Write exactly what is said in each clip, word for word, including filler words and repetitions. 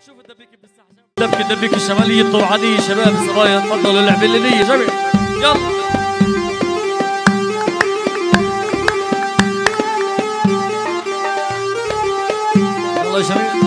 شوف الدبيك بالساحه دبك الدبيك الشماليه الطوعانيه شباب الصبايا تفضلوا اللعبه الليليه شباب يلا يلا يا شباب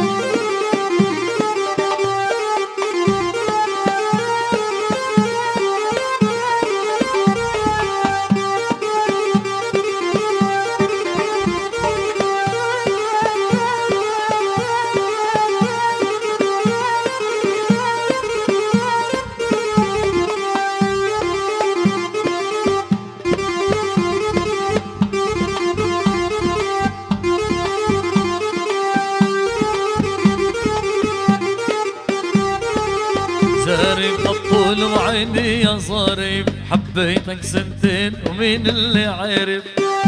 زارب الطول وعيني يا صارب حبيتك سنتين ومين اللي عارف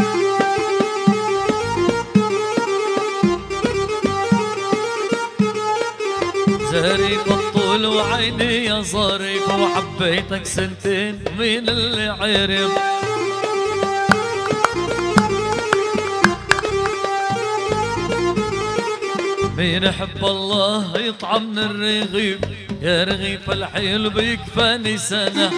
زارب الطول وعيني يا صارب وحبيتك سنتين ومين اللي عارف مين يحب الله يطعم من الرغيف يا رغيف الحيل بيكفاني سنة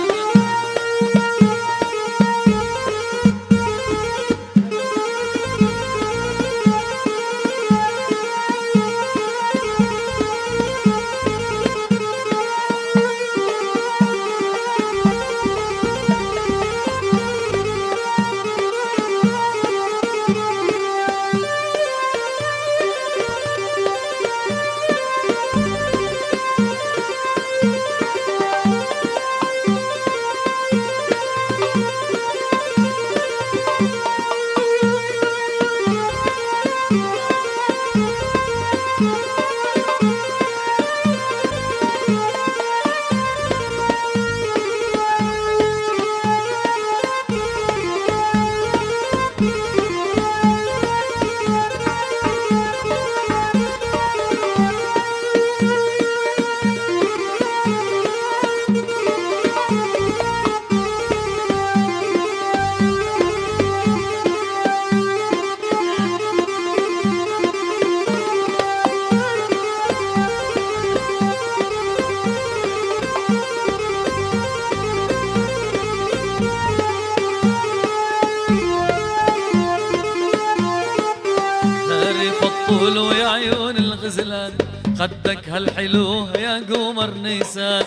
طول ويا عيون الغزلان خدك هالحلو يا قمر نيسان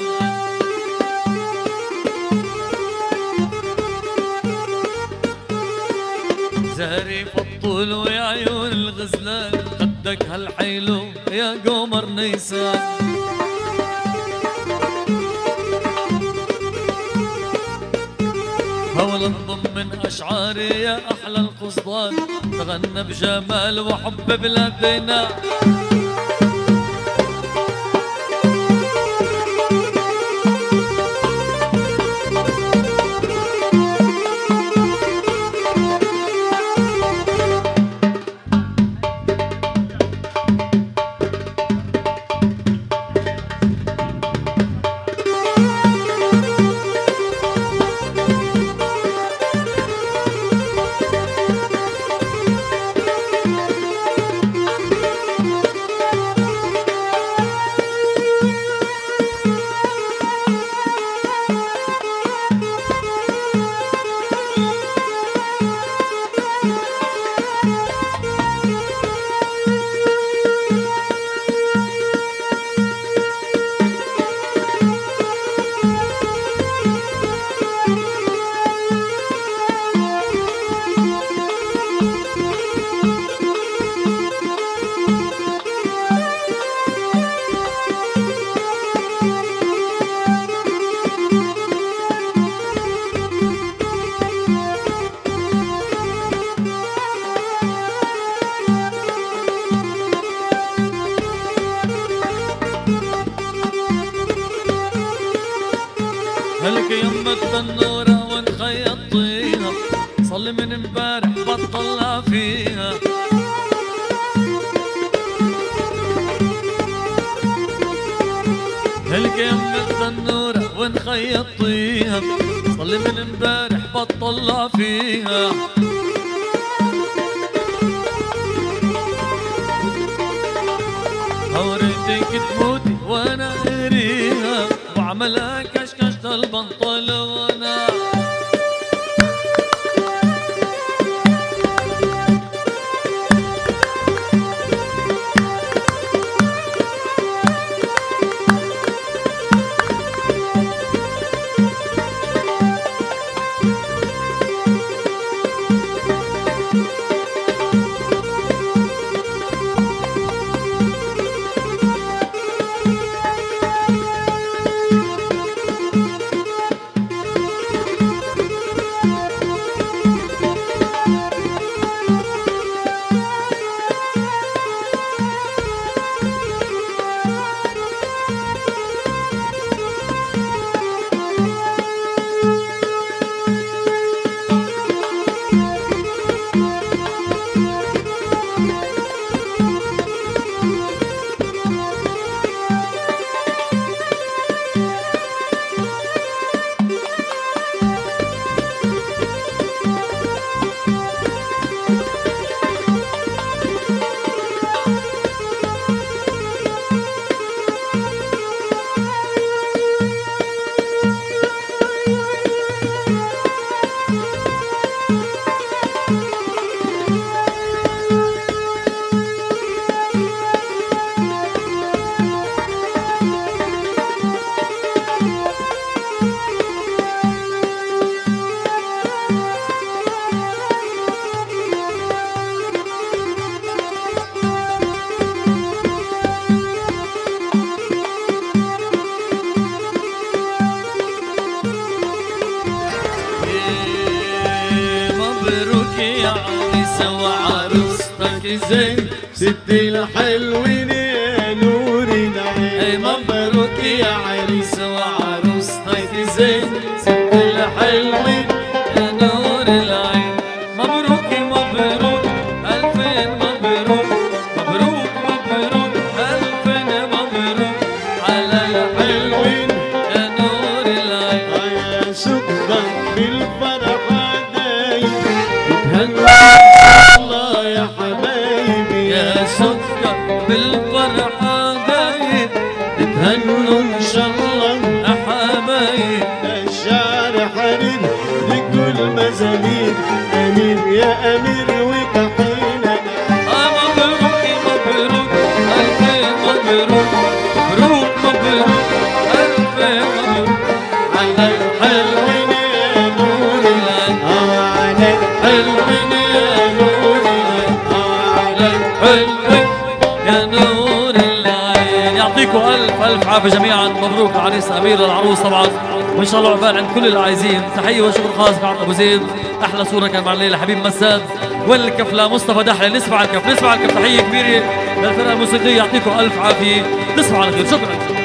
زهري فالطول ويا عيون الغزلان خدك هالحلو يا قمر نيسان هول انضم من اشعاري يا احلى القصدان تغنى بجمال وحب بلادنا هلك يما التنورة ونخيط طيها صلي من امبارح بطلع فيها هلك يما التنورة ونخيط طيها صلي من امبارح بطلع فيها هوري بدك تموتي وانا اريها واعملها كشكشة البنطلونة. زين ست الحلوين يا نور العين. مبروك يا عريس وعروستك زين ست الحلوين يا نور العين. مبروك مبروك ألفين مبروك مبروك مبروك ألفين مبروك على الحلوين يا نور العين. يا شكرا بالفرحة دايم تهنوا الله يا حبايبي. يا سكر بالفرحة دايم تهنوا إن شاء الله يا حبايب. الشعر حرير لكل مزامير أمير يا أمير وكحيلنا. مبروك مبروك ألفين مبروك مبروك مبروك ألفين مبروك على الحلوين يا نور العين. على الحلوين يا نور العين. على الحلوين يا نور العين. يعطيكم ألف ألف عافية جميعا. مبروك العريس أمير للعروس طبعا، وإن شاء الله عقبال عند كل العايزين. تحية وشكر خاص عند أبو زيد. أحلى صورة كان مع الليلة حبيب مساد والكف لمصطفى دحلة. نسمع الكف نسمع الكف. تحية كبيرة للفرقة الموسيقية. يعطيكم ألف عافية. تصبحوا على خير. شكرا.